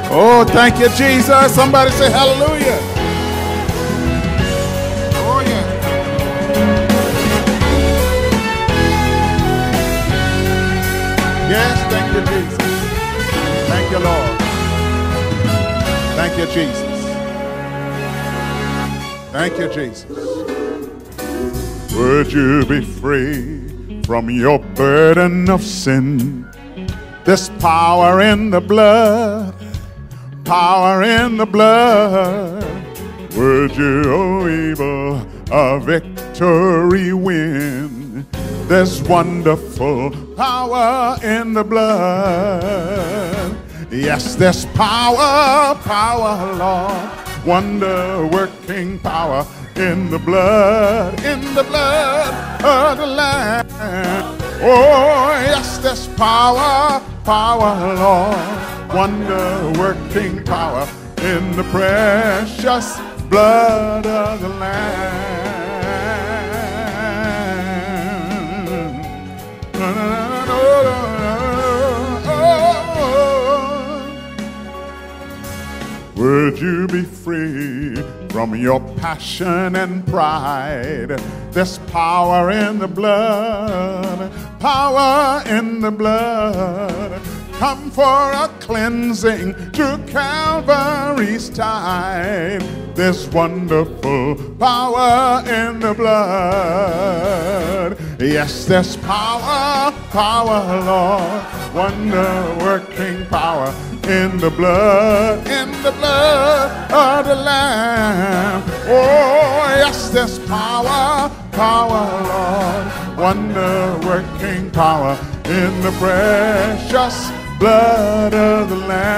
Oh, thank you, Jesus. Somebody say hallelujah. Oh, yeah. Yes, thank you, Jesus. Thank you, Lord. Thank you, Jesus. Thank you, Jesus. Would you be free from your burden of sin? There's power in the blood. Power in the blood. Would you, oh evil, a victory win? There's wonderful power in the blood. Yes, there's power, power, Lord. Wonder-working power in the blood of the Lamb. Oh, yes, there's power, power, Lord. Wonder-working power in the precious blood of the Lamb. Would you be free from your passion and pride? There's power in the blood, power in the blood. Come for a cleansing to Calvary's tide. There's wonderful power in the blood. Yes, there's power, power, Lord. Wonder-working power in the blood of the Lamb. Oh, yes, there's power, power, Lord. Wonder-working power in the precious blood of the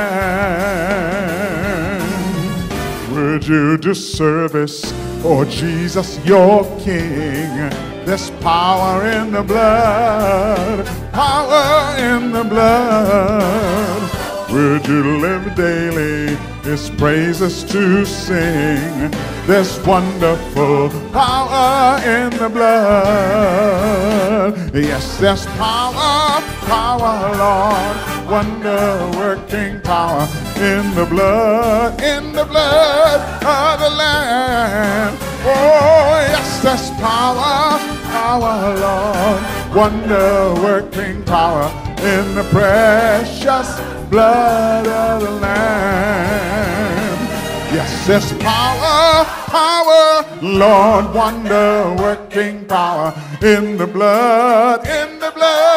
Lamb. Would you do service for Jesus your King? There's power in the blood, power in the blood. Would you live daily His praises to sing? There's wonderful power in the blood. Yes, there's power, power, Lord. Wonder-working power in the blood of the Lamb. Oh, yes, there's power, power, Lord. Wonder-working power in the precious blood of the Lamb. Yes, there's power, power, Lord, wonder-working power in the blood of the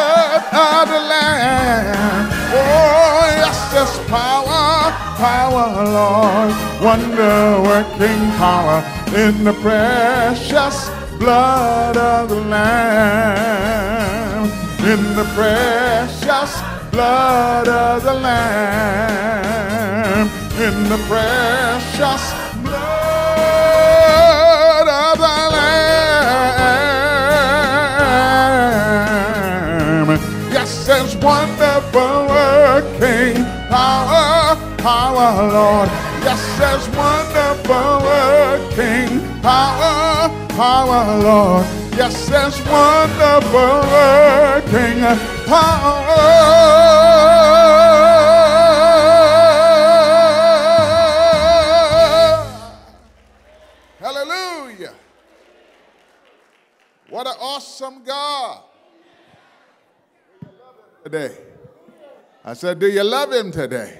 Lamb. Oh, yes, there's power, power, Lord, wonder-working power in the precious blood of the Lamb. In the precious blood of the Lamb, in the precious blood of the Lamb. Yes, there's wonderful working power, power, Lord. Yes, there's wonderful working power, power, Lord. Yes, there's wonderful working power. Hallelujah. What an awesome God. Today. I said, do you love Him today?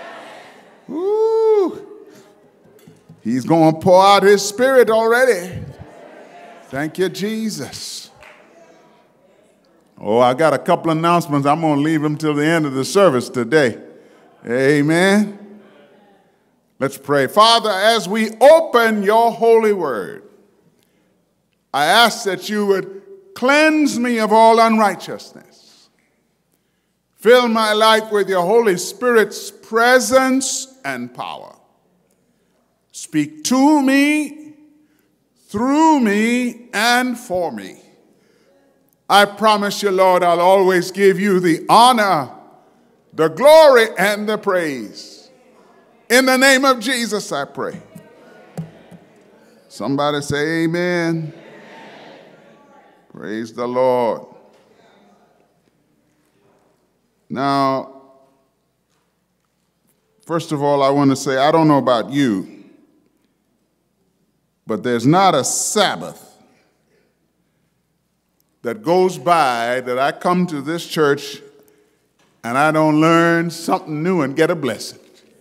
Woo. He's going to pour out His Spirit already. Thank you, Jesus. Oh, I got a couple announcements. I'm going to leave them till the end of the service today. Amen. Let's pray. Father, as we open your holy word, I ask that you would cleanse me of all unrighteousness. Fill my life with your Holy Spirit's presence and power. Speak to me, through me, and for me. I promise you, Lord, I'll always give you the honor, the glory, and the praise. In the name of Jesus, I pray. Somebody say amen. Praise the Lord. Now, First of all, I want to say, I don't know about you, but there's not a Sabbath that goes by that I come to this church and I don't learn something new and get a blessing.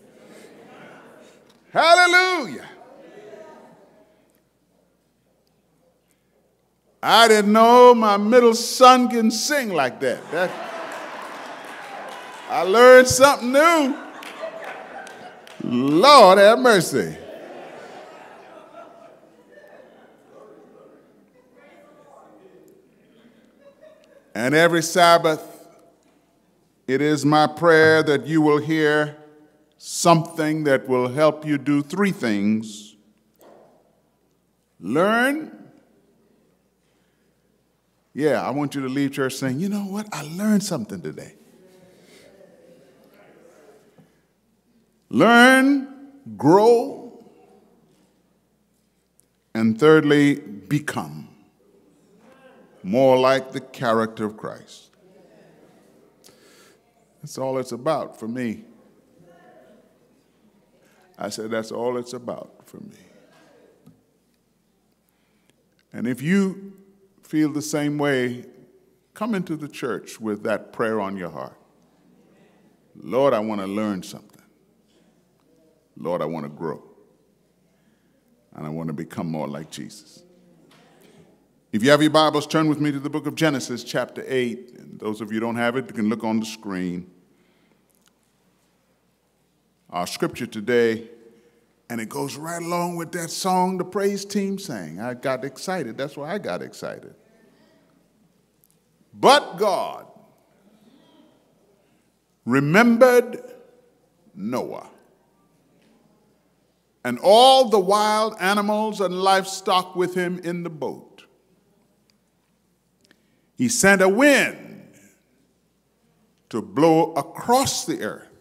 Hallelujah. I didn't know my middle son can sing like that. I learned something new. Lord have mercy. And every Sabbath, it is my prayer that you will hear something that will help you do three things. Learn. Yeah, I want you to leave church saying, you know what? I learned something today. Learn, grow, and thirdly, become more like the character of Christ. That's all it's about for me. I said, that's all it's about for me. And if you feel the same way, come into the church with that prayer on your heart. Lord, I want to learn something. Lord, I want to grow. And I want to become more like Jesus. If you have your Bibles, turn with me to the book of Genesis, chapter 8. And those of you who don't have it, you can look on the screen. Our scripture today, and it goes right along with that song the praise team sang. I got excited. That's why I got excited. But God remembered Noah and all the wild animals and livestock with him in the boat. He sent a wind to blow across the earth,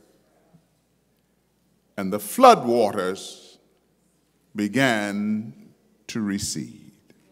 and the flood waters began to recede.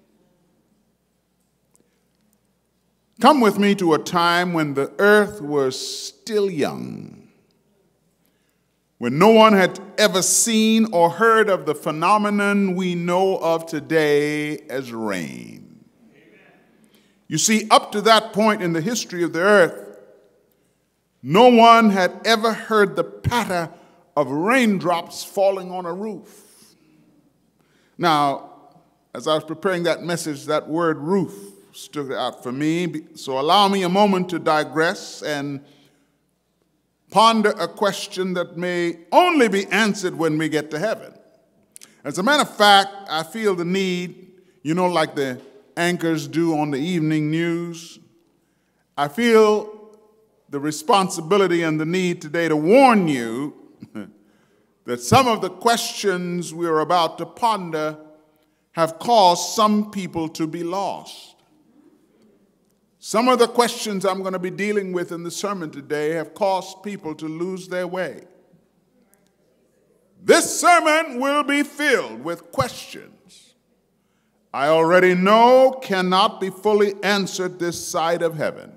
Come with me to a time when the earth was still young, when no one had ever seen or heard of the phenomenon we know of today as rain. You see, up to that point in the history of the earth, no one had ever heard the patter of raindrops falling on a roof. Now, as I was preparing that message, that word roof stood out for me. So allow me a moment to digress and ponder a question that may only be answered when we get to heaven. As a matter of fact, I feel the need, like the anchors do on the evening news. I feel the responsibility and the need today to warn you that some of the questions we're about to ponder have caused some people to be lost. Some of the questions I'm going to be dealing with in the sermon today have caused people to lose their way. This sermon will be filled with questions I already know cannot be fully answered this side of heaven.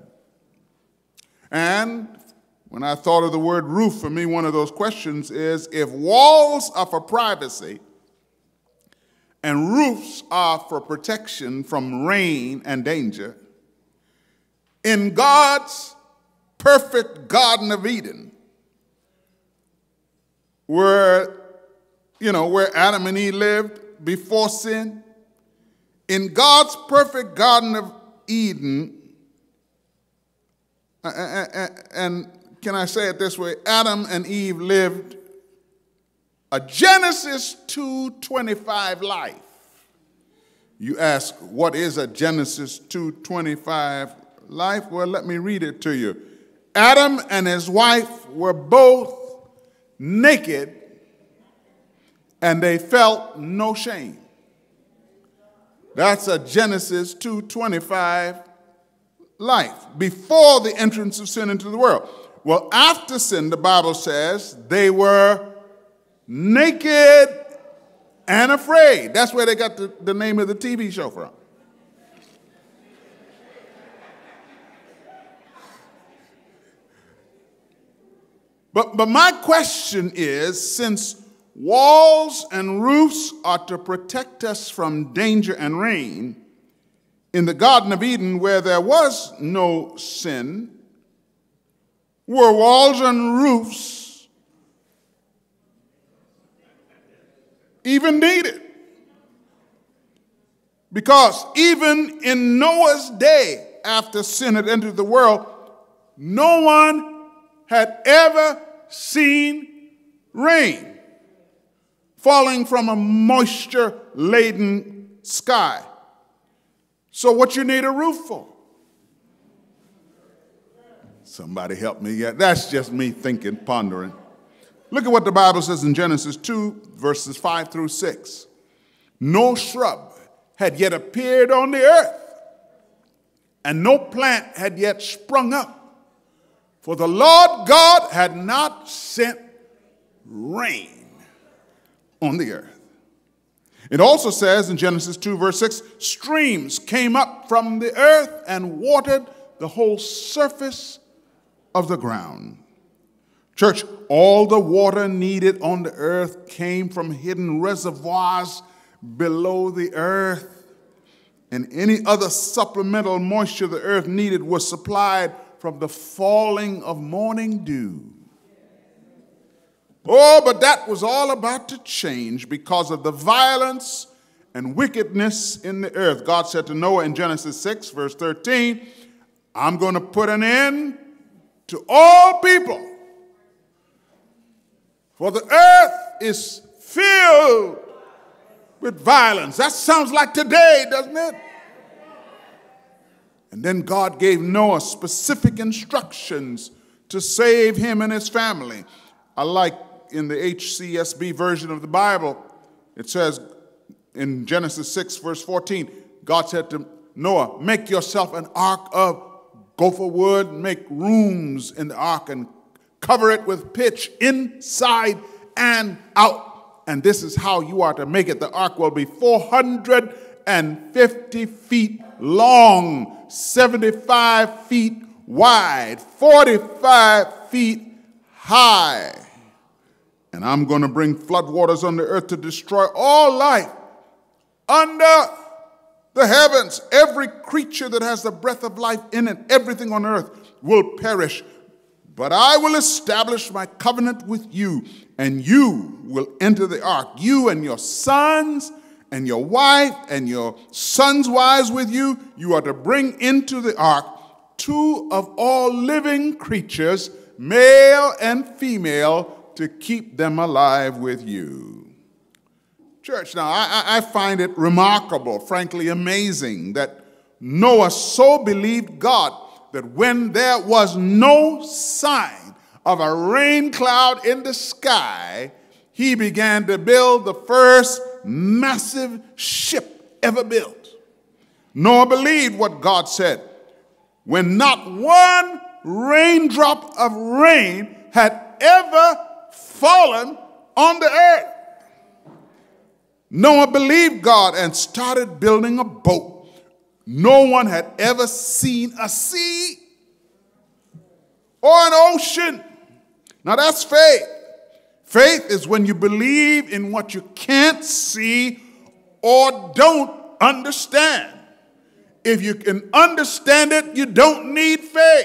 And when I thought of the word roof, for me, one of those questions is, if walls are for privacy and roofs are for protection from rain and danger, in God's perfect Garden of Eden, where Adam and Eve lived before sin, in God's perfect Garden of Eden, and can I say it this way, Adam and Eve lived a Genesis 2:25 life. You ask, what is a Genesis 2:25 life? Well, let me read it to you. Adam and his wife were both naked, and they felt no shame. That's a Genesis 2:25 life, before the entrance of sin into the world. Well, after sin, the Bible says, they were naked and afraid. That's where they got the name of the TV show from. But my question is, since walls and roofs are to protect us from danger and rain, in the Garden of Eden, where there was no sin, were walls and roofs even needed? Because even in Noah's day, after sin had entered the world, no one had ever seen rain falling from a moisture-laden sky. So what you need a roof for? Somebody help me. Yeah, that's just me thinking, pondering. Look at what the Bible says in Genesis 2, verses 5 through 6. No shrub had yet appeared on the earth, and no plant had yet sprung up, for the Lord God had not sent rain on the earth. It also says in Genesis 2, verse 6, streams came up from the earth and watered the whole surface of the ground. Church, all the water needed on the earth came from hidden reservoirs below the earth, and any other supplemental moisture the earth needed was supplied from the falling of morning dew. Oh, but that was all about to change because of the violence and wickedness in the earth. God said to Noah in Genesis 6, verse 13, I'm going to put an end to all people, for the earth is filled with violence. That sounds like today, doesn't it? And then God gave Noah specific instructions to save him and his family. I like in the HCSB version of the Bible, it says in Genesis 6, verse 14, God said to Noah, make yourself an ark of gopher wood, make rooms in the ark and cover it with pitch inside and out. And this is how you are to make it. The ark will be 450 feet long, 75 feet wide, 45 feet high. And I'm going to bring floodwaters on the earth to destroy all life under the heavens. Every creature that has the breath of life in it, everything on earth will perish. But I will establish my covenant with you, and you will enter the ark, you and your sons and your wife and your sons' wives with you. You are to bring into the ark 2 of all living creatures, male and female, to keep them alive with you. Church, now I find it remarkable, frankly amazing, that Noah so believed God that when there was no sign of a rain cloud in the sky, he began to build the first massive ship ever built. Noah believed what God said. When not one raindrop of rain had ever fallen on the earth, Noah believed God and started building a boat. No one had ever seen a sea or an ocean. Now that's faith. Faith is when you believe in what you can't see or don't understand. If you can understand it, you don't need faith.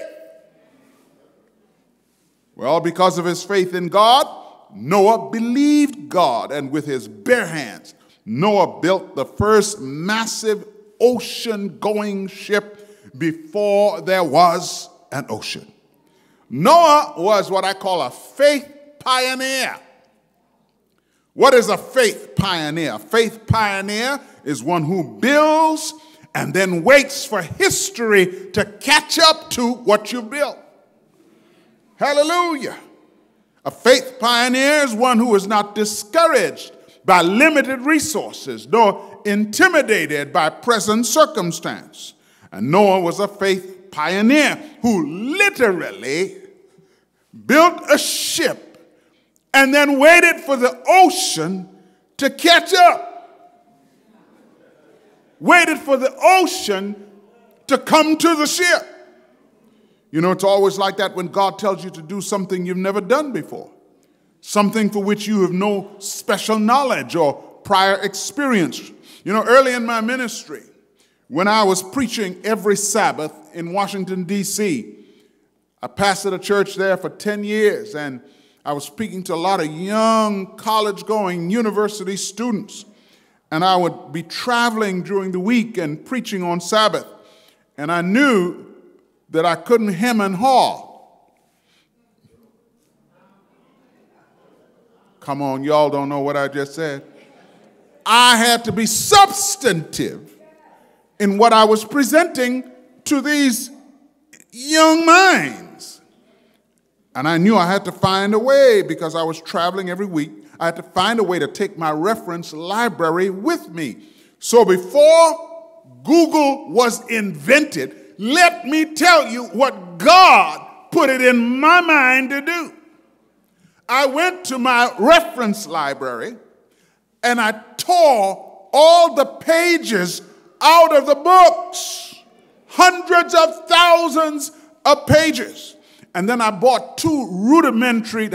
Well, because of his faith in God, Noah believed God, and with his bare hands, Noah built the first massive ocean-going ship before there was an ocean. Noah was what I call a faith pioneer. What is a faith pioneer? A faith pioneer is one who builds and then waits for history to catch up to what you built. Hallelujah. A faith pioneer is one who is not discouraged by limited resources, nor intimidated by present circumstance. And Noah was a faith pioneer who literally built a ship and then waited for the ocean to catch up. Waited for the ocean to come to the ship. You know, it's always like that when God tells you to do something you've never done before, something for which you have no special knowledge or prior experience. You know, early in my ministry, when I was preaching every Sabbath in Washington, D.C., I pastored a church there for 10 years, and I was speaking to a lot of young college-going university students. And I would be traveling during the week and preaching on Sabbath. And I knew that I couldn't hem and haw. Come on, y'all don't know what I just said. I had to be substantive in what I was presenting to these young minds. And I knew I had to find a way, because I was traveling every week. I had to find a way to take my reference library with me. So before Google was invented, let me tell you what God put it in my mind to do. I went to my reference library and I tore all the pages out of the books, hundreds of thousands of pages. And then I bought two rudimentary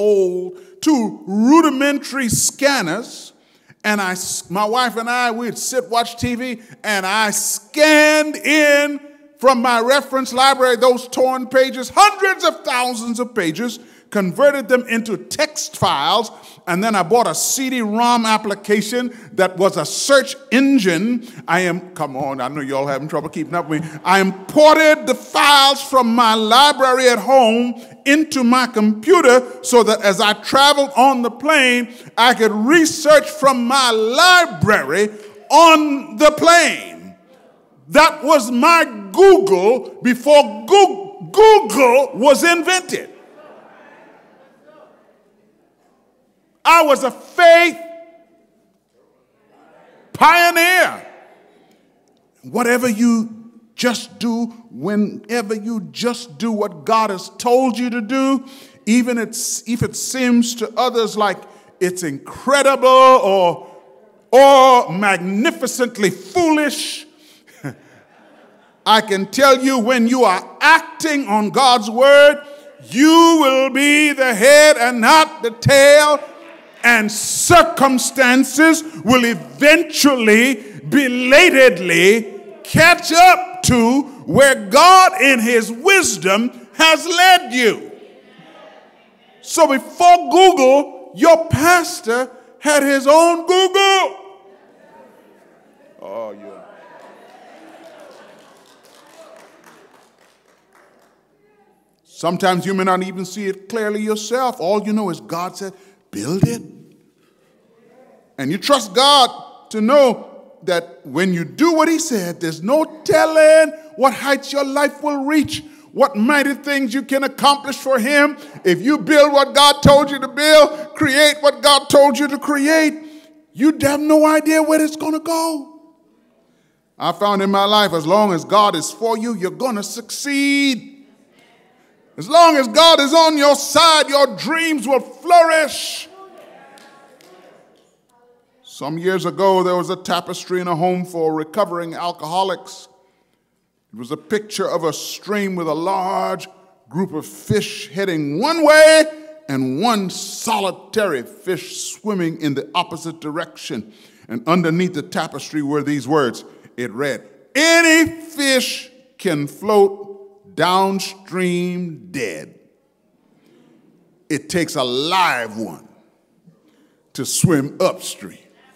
scanners, and my wife and I, we'd sit, watch TV, and I scanned in from my reference library those torn pages, hundreds of thousands of pages, converted them into text files, and then I bought a CD-ROM application that was a search engine. Come on, I know y'all having trouble keeping up with me. I imported the files from my library at home into my computer so that as I traveled on the plane, I could research from my library on the plane. That was my Google before Google was invented. I was a faith pioneer. Whatever you just do, whenever you just do what God has told you to do, even if it seems to others like it's incredible or magnificently foolish, I can tell you, when you are acting on God's word, you will be the head and not the tail. And circumstances will eventually, belatedly, catch up to where God in his wisdom has led you. So before Google, your pastor had his own Google. Oh, yeah. Sometimes you may not even see it clearly yourself. All you know is God said, build it. And you trust God to know that when you do what he said, there's no telling what heights your life will reach, what mighty things you can accomplish for him. If you build what God told you to build, create what God told you to create, you'd have no idea where it's going to go. I found in my life, as long as God is for you, you're going to succeed. As long as God is on your side, your dreams will flourish. Some years ago, there was a tapestry in a home for recovering alcoholics. It was a picture of a stream with a large group of fish heading one way and one solitary fish swimming in the opposite direction. And underneath the tapestry were these words. It read, "Any fish can float downstream dead. It takes a live one to swim upstream."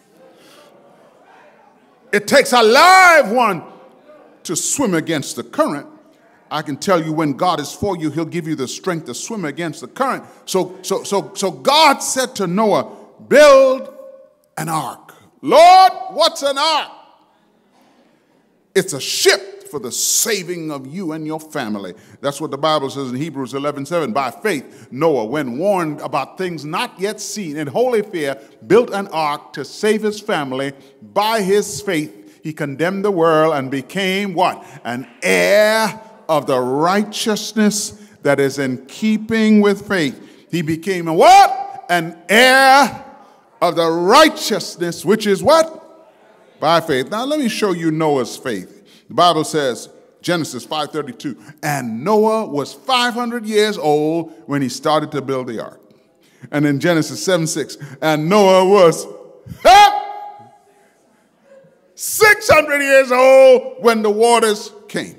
It takes a live one to swim against the current. I can tell you, when God is for you, he'll give you the strength to swim against the current. So God said to Noah, build an ark. Lord, what's an ark? It's a ship for the saving of you and your family. That's what the Bible says in Hebrews 11:7. By faith, Noah, when warned about things not yet seen, in holy fear, built an ark to save his family. By his faith, he condemned the world and became what? An heir of the righteousness that is in keeping with faith. He became a what? An heir of the righteousness, which is what? By faith. Now let me show you Noah's faith. The Bible says, Genesis 5:32. And Noah was 500 years old when he started to build the ark. And in Genesis 7:6, and Noah was 600 years old when the waters came.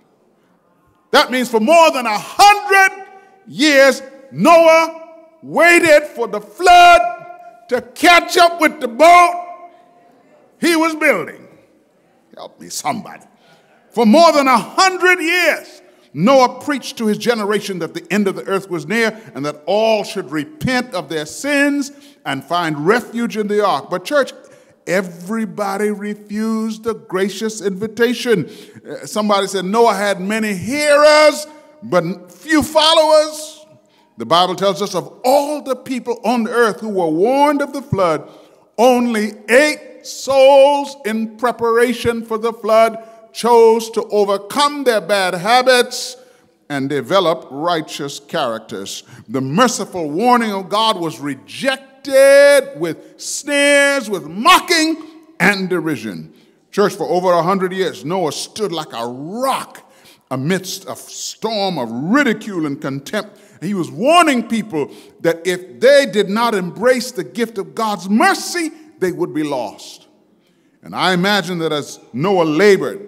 That means for more than 100 years, Noah waited for the flood to catch up with the boat he was building. Help me, somebody. For more than 100 years, Noah preached to his generation that the end of the earth was near and that all should repent of their sins and find refuge in the ark. But church, everybody refused the gracious invitation. Somebody said Noah had many hearers, but few followers. The Bible tells us of all the people on the earth who were warned of the flood, only 8 souls in preparation for the flood chose to overcome their bad habits and develop righteous characters. The merciful warning of God was rejected with sneers, with mocking and derision. Church, for over 100 years, Noah stood like a rock amidst a storm of ridicule and contempt. He was warning people that if they did not embrace the gift of God's mercy, they would be lost. And I imagine that as Noah labored,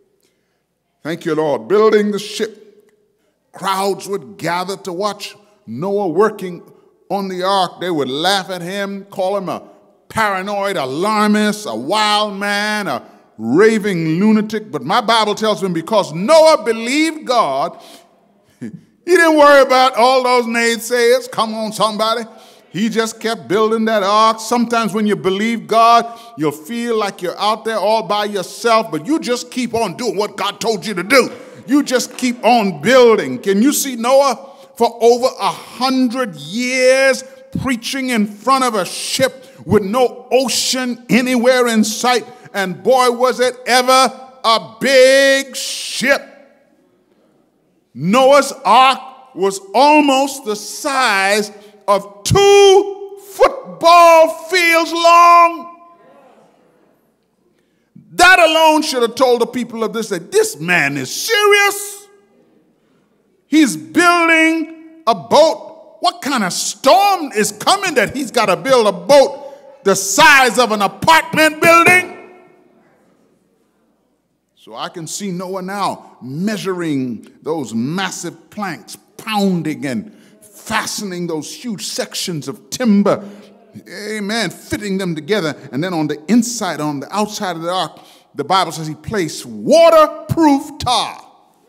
thank you, Lord, building the ship, crowds would gather to watch Noah working on the ark. They would laugh at him, call him a paranoid alarmist, a wild man, a raving lunatic. But my Bible tells me because Noah believed God, he didn't worry about all those naysayers. Come on, somebody. He just kept building that ark. Sometimes when you believe God, you'll feel like you're out there all by yourself, but you just keep on doing what God told you to do. You just keep on building. Can you see Noah for over 100 years preaching in front of a ship with no ocean anywhere in sight? And boy, was it ever a big ship. Noah's ark was almost the size of 2 football fields long. That alone should have told the people of this that this man is serious. He's building a boat. What kind of storm is coming that he's got to build a boat the size of an apartment building? So I can see Noah now measuring those massive planks, pounding and fastening those huge sections of timber, amen, fitting them together. And then on the inside, on the outside of the ark, the Bible says he placed waterproof tar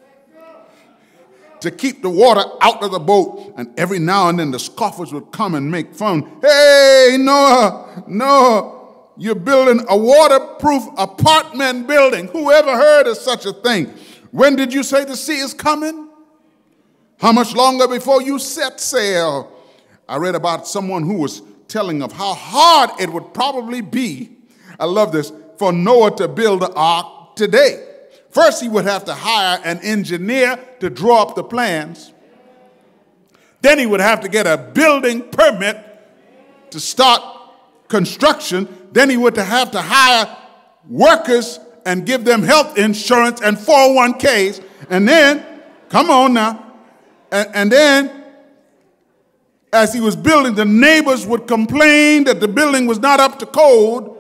to keep the water out of the boat. And every now and then the scoffers would come and make fun. Hey, Noah, you're building a waterproof apartment building. Who ever heard of such a thing? When did you say the sea is coming? How much longer before you set sail? I read about someone who was telling of how hard it would probably be, I love this, for Noah to build the ark today. First, he would have to hire an engineer to draw up the plans. Then he would have to get a building permit to start construction. Then he would have to hire workers and give them health insurance and 401ks. And then, come on now, and then as he was building, the neighbors would complain that the building was not up to code.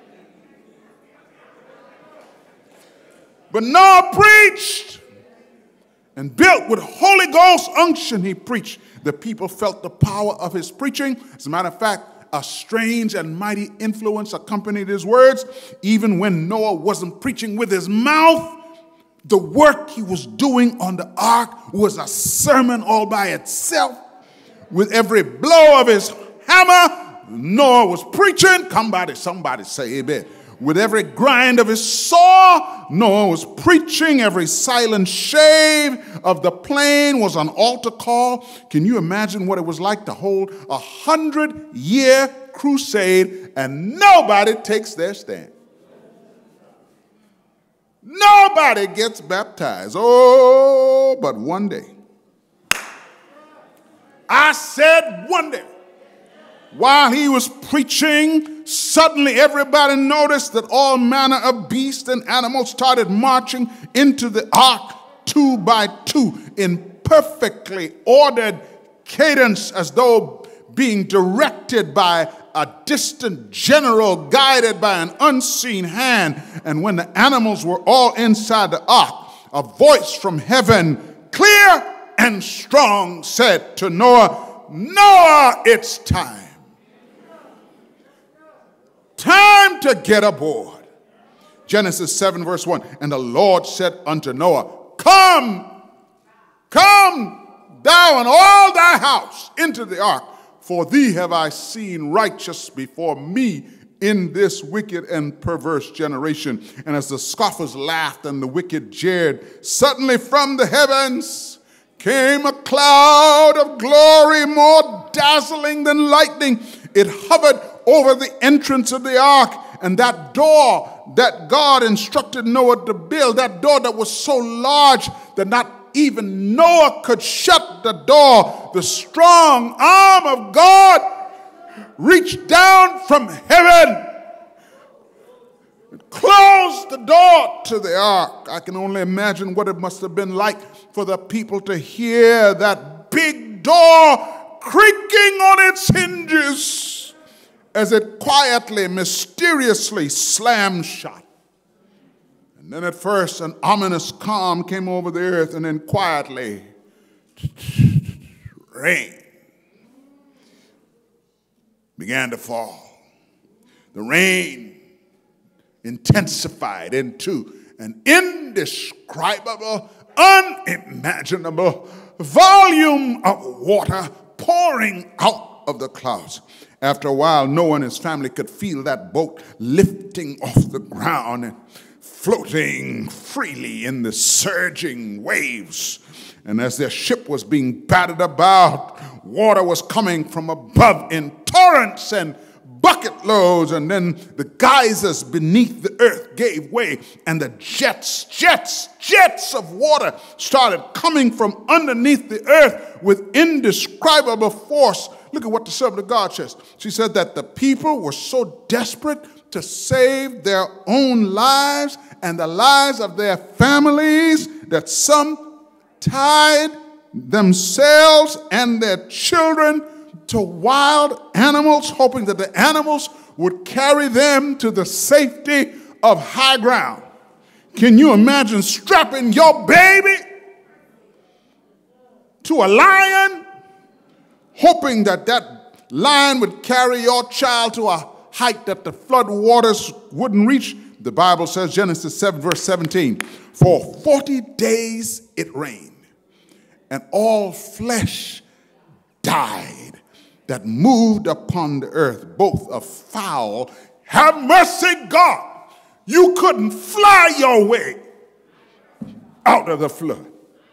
But Noah preached and built with Holy Ghost unction. He preached. The people felt the power of his preaching. As a matter of fact, a strange and mighty influence accompanied his words. Even when Noah wasn't preaching with his mouth, the work he was doing on the ark was a sermon all by itself. With every blow of his hammer, Noah was preaching. Somebody say amen. With every grind of his saw, Noah was preaching. Every silent shave of the plane was an altar call. Can you imagine what it was like to hold 100-year crusade and nobody takes their stand? Nobody gets baptized. Oh, but one day. I said one day. While he was preaching, suddenly everybody noticed that all manner of beasts and animals started marching into the ark 2 by 2 in perfectly ordered cadence, as though being directed by a distant general guided by an unseen hand. And when the animals were all inside the ark, a voice from heaven, clear and strong, said to Noah, Noah, it's time. Time to get aboard. Genesis 7 verse 1. And the Lord said unto Noah, Come thou and all thy house into the ark, for thee have I seen righteous before me in this wicked and perverse generation. And as the scoffers laughed and the wicked jeered, suddenly from the heavens came a cloud of glory more dazzling than lightning. It hovered over the entrance of the ark, and that door that God instructed Noah to build, that door that was so large that not even Noah could shut the door, the strong arm of God reached down from heaven and closed the door to the ark. I can only imagine what it must have been like for the people to hear that big door creaking on its hinges as it quietly, mysteriously slammed shut. And then at first an ominous calm came over the earth, and then quietly rain began to fall. The rain intensified into an indescribable, unimaginable volume of water pouring out of the clouds. After a while, Noah and his family could feel that boat lifting off the ground and floating freely in the surging waves. And as their ship was being battered about, water was coming from above in torrents and bucket loads, and then the geysers beneath the earth gave way, and the jets of water started coming from underneath the earth with indescribable force. Look at what the servant of God says. She said that the people were so desperate to save their own lives and the lives of their families that some tied themselves and their children to wild animals, hoping that the animals would carry them to the safety of high ground. Can you imagine strapping your baby to a lion, hoping that that lion would carry your child to a height that the flood waters wouldn't reach? The Bible says, Genesis 7 verse 17, for 40 days it rained, and all flesh died that moved upon the earth, both of fowl. Have mercy, God. You couldn't fly your way out of the flood.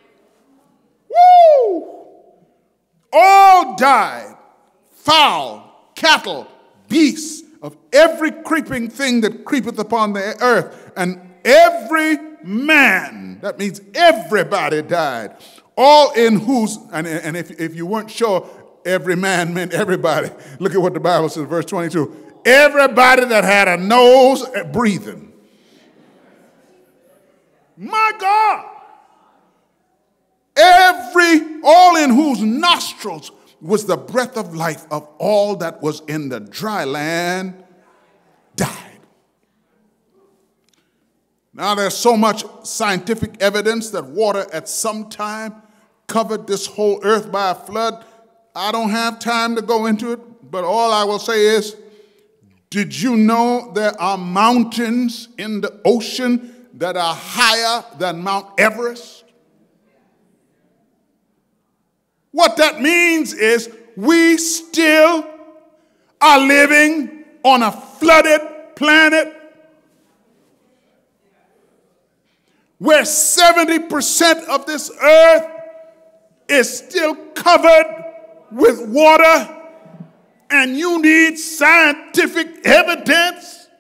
Woo! All died. Fowl, cattle, beasts, of every creeping thing that creepeth upon the earth. And every man, that means everybody died. All in whose, and if you weren't sure, every man meant everybody. Look at what the Bible says, verse 22. Everybody that had a nose breathing. My God. All in whose nostrils was the breath of life of all that was in the dry land died. Now there's so much scientific evidence that water at some time covered this whole earth by a flood. I don't have time to go into it, but all I will say is, did you know there are mountains in the ocean that are higher than Mount Everest? What that means is we still are living on a flooded planet where 70% of this earth is still covered with water, and you need scientific evidence.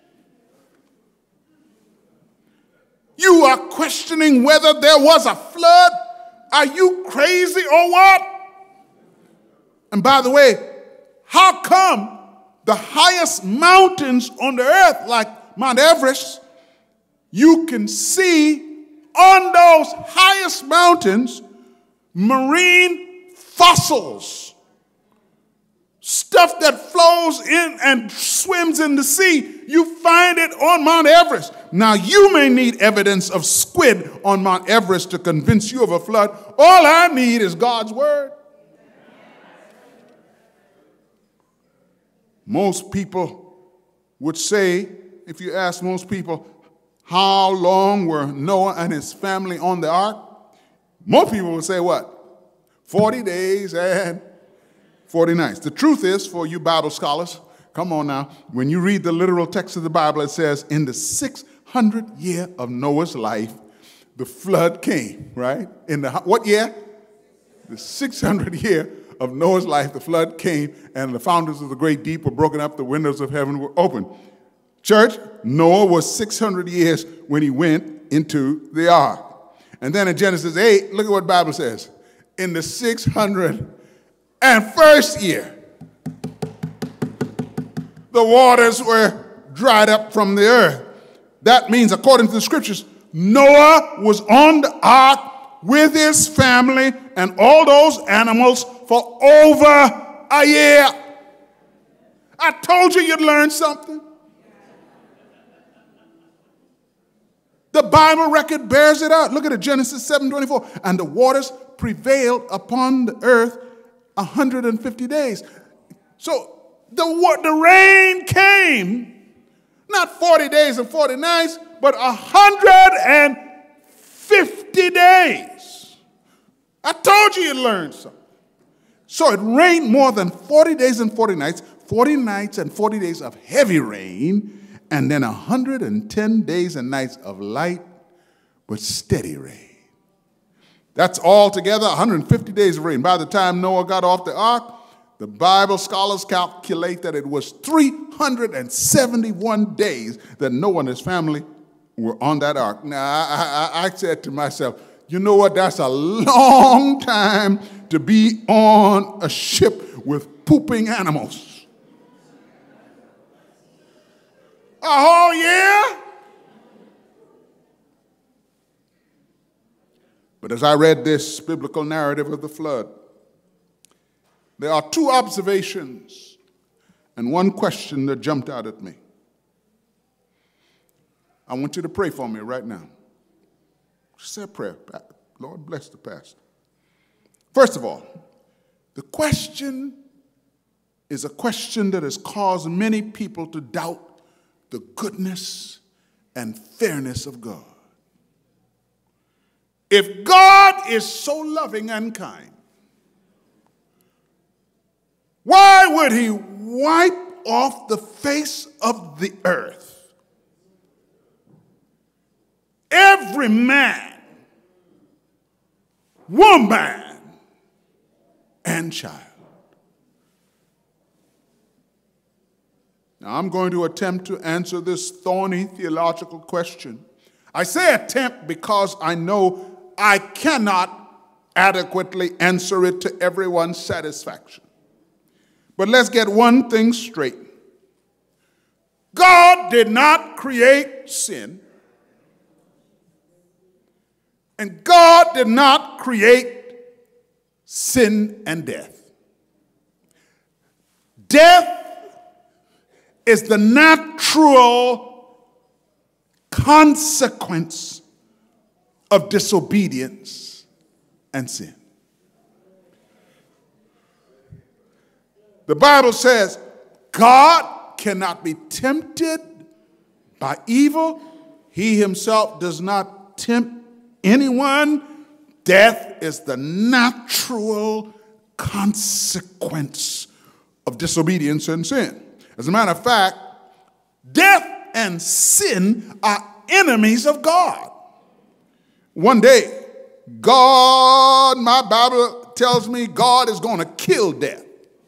You are questioning whether there was a flood. Are you crazy or what? And by the way, how come the highest mountains on the earth, like Mount Everest, you can see on those highest mountains marine fossils, stuff that flows in and swims in the sea. You find it on Mount Everest. Now, you may need evidence of squid on Mount Everest to convince you of a flood. All I need is God's word. Most people would say, if you ask most people, how long were Noah and his family on the ark? Most people would say what? 40 days and 40 nights. The truth is, for you Bible scholars, come on now, when you read the literal text of the Bible, it says, in the 600th year of Noah's life, the flood came, right? In the what year? The 600th year of Noah's life, the flood came, and the fountains of the great deep were broken up, the windows of heaven were opened. Church, Noah was 600 years when he went into the ark. And then in Genesis 8, look at what the Bible says. In the 601st year, the waters were dried up from the earth. That means, according to the scriptures, Noah was on the ark with his family and all those animals for over a year. I told you you'd learn something. The Bible record bears it out. Look at it, Genesis 7:24. And the waters prevailed upon the earth 150 days. So the rain came, not 40 days and 40 nights, but 150 days. I told you you'd learn something. So it rained more than 40 days and 40 nights and 40 days of heavy rain, and then 110 days and nights of light but steady rain. That's altogether 150 days of rain. By the time Noah got off the ark, the Bible scholars calculate that it was 371 days that Noah and his family were on that ark. Now, I said to myself, you know what? That's a long time to be on a ship with pooping animals. A whole year? But as I read this biblical narrative of the flood, there are two observations and one question that jumped out at me. I want you to pray for me right now. Just say a prayer. Lord, bless the pastor. First of all, the question is a question that has caused many people to doubt the goodness and fairness of God. If God is so loving and kind, why would he wipe off the face of the earth every man, woman, and child? Now, I'm going to attempt to answer this thorny theological question. I say attempt because I know I cannot adequately answer it to everyone's satisfaction. But let's get one thing straight. God did not create sin, and God did not create sin and death. Death is the natural consequence of disobedience and sin. The Bible says God cannot be tempted by evil. He himself does not tempt anyone. Death is the natural consequence of disobedience and sin. As a matter of fact, death and sin are enemies of God. One day, God, my Bible tells me God is going to kill death.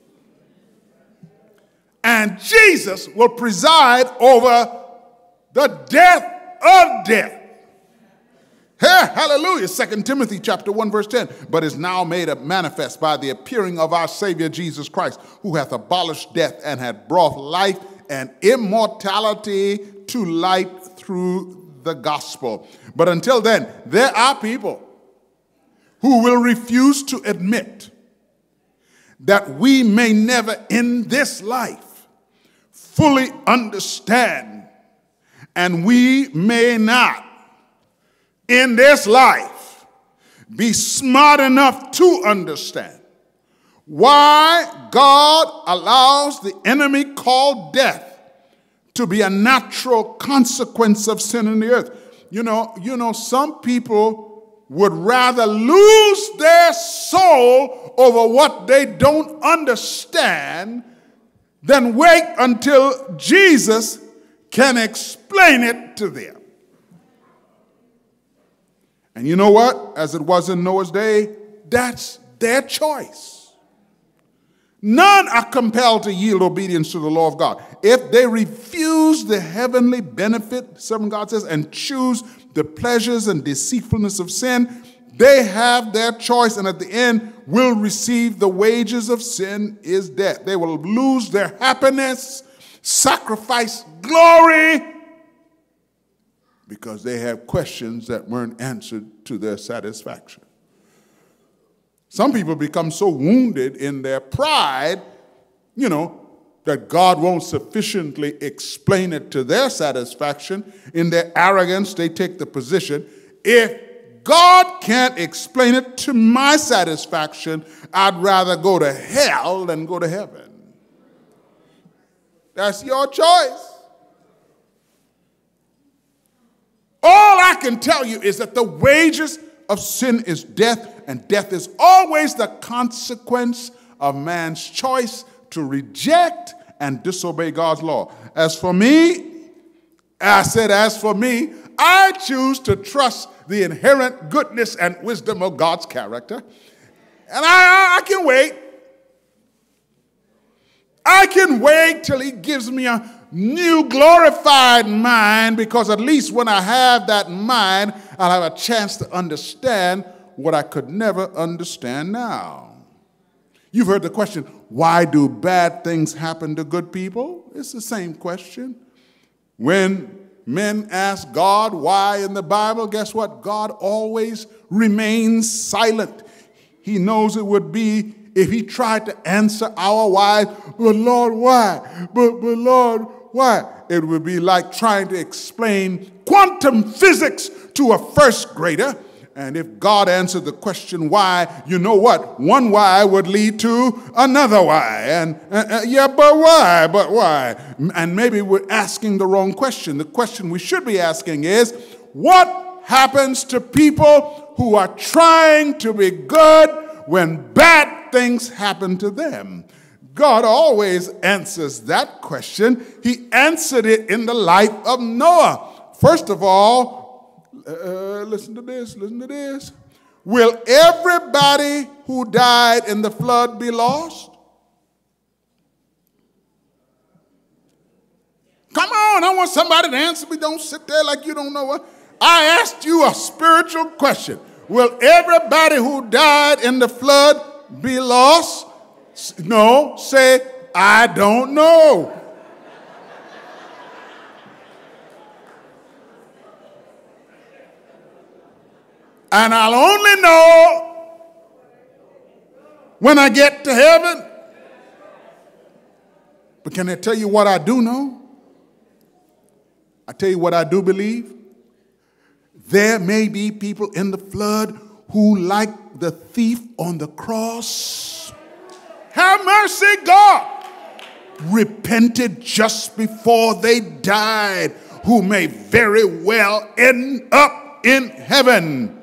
And Jesus will preside over the death of death. Hey, hallelujah. 2 Timothy chapter 1, verse 10. But is now made manifest by the appearing of our Savior Jesus Christ, who hath abolished death and hath brought life and immortality to light through the gospel. But until then, there are people who will refuse to admit that we may never in this life fully understand, and we may not in this life be smart enough to understand why God allows the enemy called death to be a natural consequence of sin in the earth. You know, some people would rather lose their soul over what they don't understand than wait until Jesus can explain it to them. And you know what? As it was in Noah's day, that's their choice. None are compelled to yield obedience to the law of God. If they refuse the heavenly benefit, Seven God says, and choose the pleasures and deceitfulness of sin, they have their choice, and at the end will receive the wages of sin is death. They will lose their happiness, sacrifice glory, because they have questions that weren't answered to their satisfaction. Some people become so wounded in their pride, that God won't sufficiently explain it to their satisfaction. In their arrogance, they take the position, if God can't explain it to my satisfaction, I'd rather go to hell than go to heaven. That's your choice. All I can tell you is that the wages of sin is death, and death is always the consequence of man's choice to reject and disobey God's law. As for me, I choose to trust the inherent goodness and wisdom of God's character. And I can wait. I can wait till he gives me a new glorified mind, because at least when I have that mind, I'll have a chance to understand what I could never understand now. You've heard the question, why do bad things happen to good people? It's the same question. When men ask God why in the Bible, guess what? God always remains silent. He knows it would be if he tried to answer our why, but Lord, why? But Lord, why? It would be like trying to explain quantum physics to a first grader. And if God answered the question why, you know what? One why would lead to another why. And yeah, but why? But why? And maybe we're asking the wrong question. The question we should be asking is, what happens to people who are trying to be good when bad things happen to them? God always answers that question. He answered it in the life of Noah. First of all, listen to this. Will everybody who died in the flood be lost? Come on, I want somebody to answer me. Don't sit there like you don't know what. I asked you a spiritual question. Will everybody who died in the flood be lost? No, say, I don't know. And I'll only know when I get to heaven. But can I tell you what I do know? I tell you what I do believe. There may be people in the flood who, like the thief on the cross, have mercy, God, repented just before they died, who may very well end up in heaven.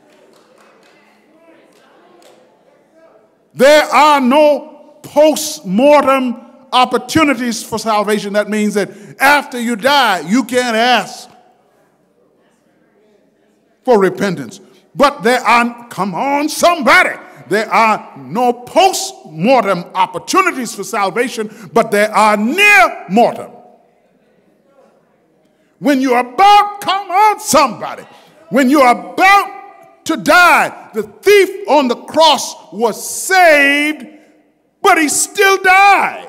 There are no post-mortem opportunities for salvation. That means that after you die, you can't ask for repentance. But there are, come on, somebody, there are no post-mortem opportunities for salvation, but there are near-mortem. When you're about, come on, somebody, When you're about to die, the thief on the cross was saved, but he still died.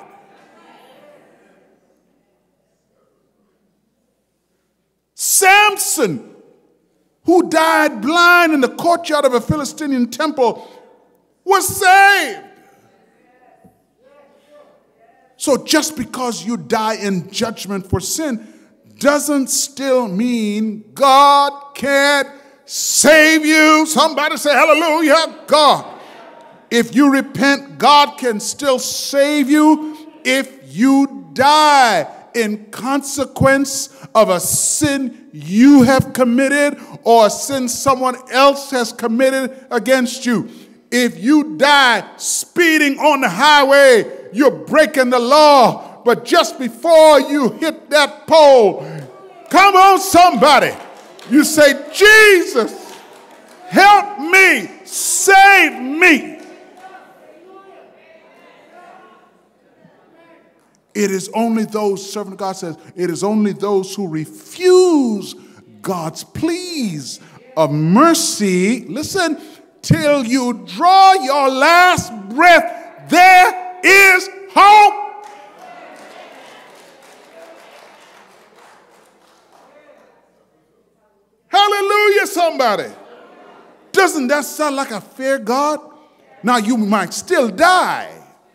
Samson, who died blind in the courtyard of a Philistine temple, was saved. So just because you die in judgment for sin doesn't still mean God can't save you. Somebody say hallelujah, God. If you repent, God can still save you if you die in consequence of a sin you have committed or a sin someone else has committed against you. If you die speeding on the highway, you're breaking the law. But just before you hit that pole, come on somebody, you say, Jesus, help me, save me. It is only those, servant of God says, it is only those who refuse God's pleas of mercy, listen, till you draw your last breath, there is hope. Hallelujah, somebody. Doesn't that sound like a fair God? Now you might still die.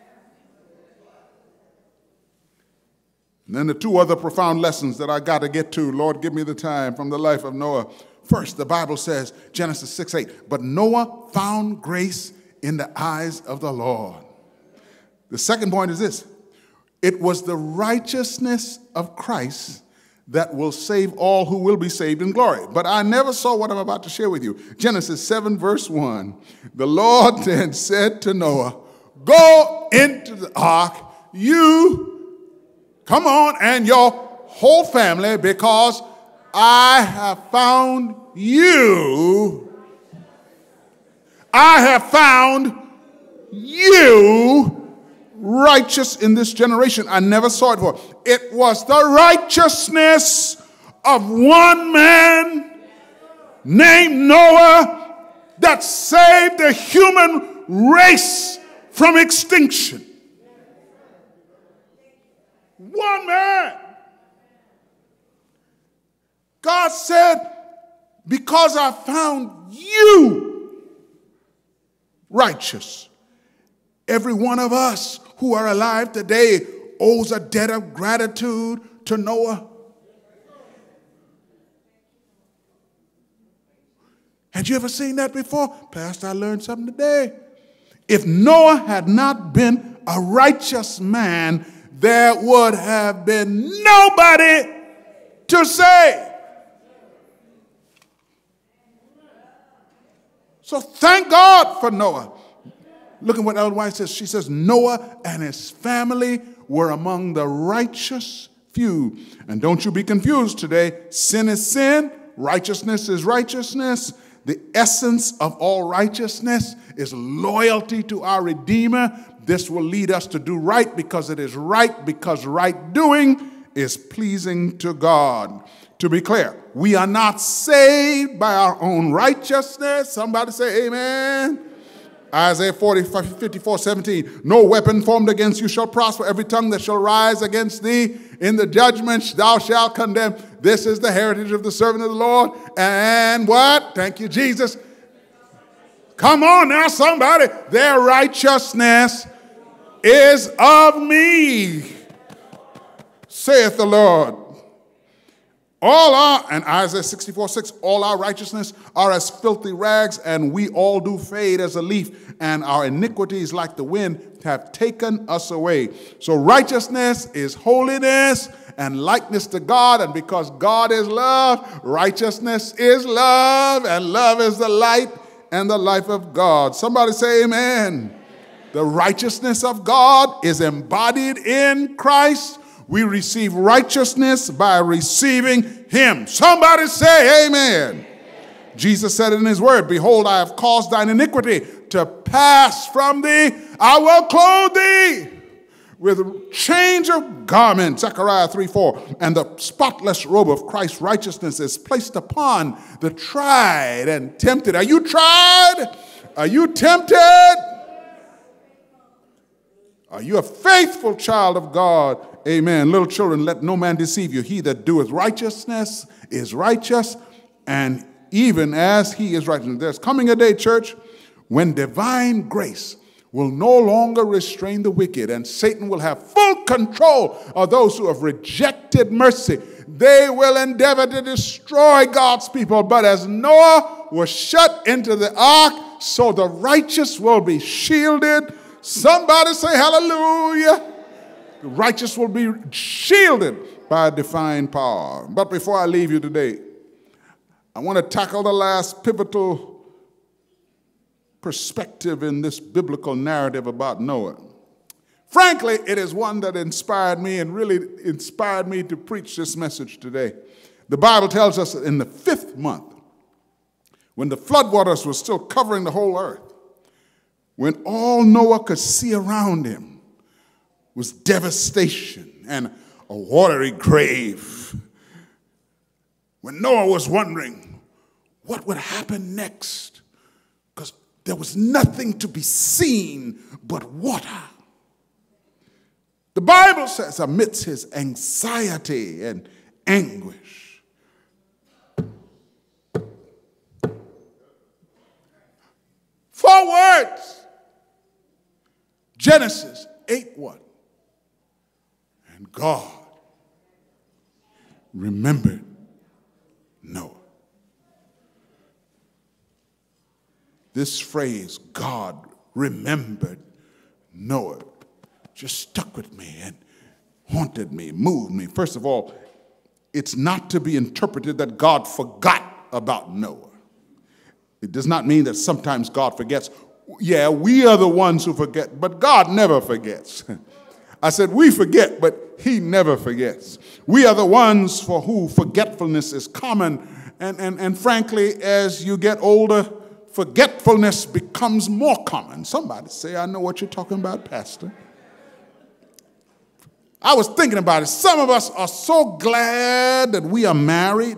And then the two other profound lessons that I got to get to, Lord, give me the time, from the life of Noah. First, the Bible says, Genesis 6:8, but Noah found grace in the eyes of the Lord. The second point is this: it was the righteousness of Christ that will save all who will be saved in glory. But I never saw what I'm about to share with you. Genesis 7, verse 1. The Lord then said to Noah, go into the ark, you, come on, and your whole family, because I have found you. I have found you righteous in this generation. I never saw it before. It was the righteousness of one man named Noah that saved the human race from extinction. One man. God said, because I found you righteous. Every one of us who are alive today owes a debt of gratitude to Noah. Had you ever seen that before? Pastor, I learned something today. If Noah had not been a righteous man, there would have been nobody to save. So thank God for Noah. Look at what Ellen White says. She says, Noah and his family were among the righteous few. And don't you be confused today. Sin is sin. Righteousness is righteousness. The essence of all righteousness is loyalty to our Redeemer. This will lead us to do right because it is right, because right doing is pleasing to God. To be clear, we are not saved by our own righteousness. Somebody say amen. Isaiah 54:17. No weapon formed against you shall prosper. Every tongue that shall rise against thee in the judgment thou shalt condemn. This is the heritage of the servant of the Lord. And what? Thank you, Jesus. Come on now, somebody. Their righteousness is of me, saith the Lord. All our, and Isaiah 64:6, all our righteousness are as filthy rags, and we all do fade as a leaf, and our iniquities like the wind have taken us away. So righteousness is holiness and likeness to God, and because God is love, righteousness is love, and love is the light and the life of God. Somebody say amen. The righteousness of God is embodied in Christ. We receive righteousness by receiving him. Somebody say amen. Amen. Jesus said in his word, behold, I have caused thine iniquity to pass from thee. I will clothe thee with change of garment, Zechariah 3:4, and the spotless robe of Christ's righteousness is placed upon the tried and tempted. Are you tried? Are you tempted? Are you a faithful child of God? Amen. Little children, let no man deceive you. He that doeth righteousness is righteous, and even as he is righteous. There's coming a day, church, when divine grace will no longer restrain the wicked, and Satan will have full control of those who have rejected mercy. They will endeavor to destroy God's people, but as Noah was shut into the ark, so the righteous will be shielded. Somebody say hallelujah. The righteous will be shielded by a divine power. But before I leave you today, I want to tackle the last pivotal perspective in this biblical narrative about Noah. Frankly, it is one that inspired me and really inspired me to preach this message today. The Bible tells us that in the 5th month, when the floodwaters were still covering the whole earth, when all Noah could see around him was devastation and a watery grave, when Noah was wondering what would happen next, because there was nothing to be seen but water. The Bible says, amidst his anxiety and anguish, 4 words. Genesis 8:1. And God remembered Noah. This phrase, God remembered Noah, just stuck with me and haunted me, moved me. First of all, it's not to be interpreted that God forgot about Noah. It does not mean that sometimes God forgets. Yeah, we are the ones who forget, but God never forgets. I said we forget, but he never forgets. We are the ones for who forgetfulness is common. And frankly, as you get older, forgetfulness becomes more common. Somebody say, I know what you're talking about, Pastor. I was thinking about it. Some of us are so glad that we are married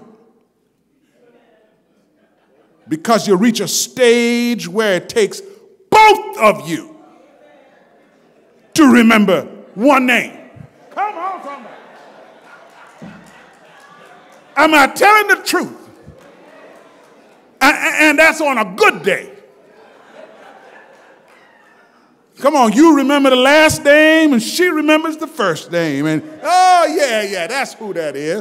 because you reach a stage where it takes both of you to remember one name. Come on, somebody. Am I telling the truth? And that's on a good day. Come on, you remember the last name and she remembers the first name. And oh, yeah, that's who that is.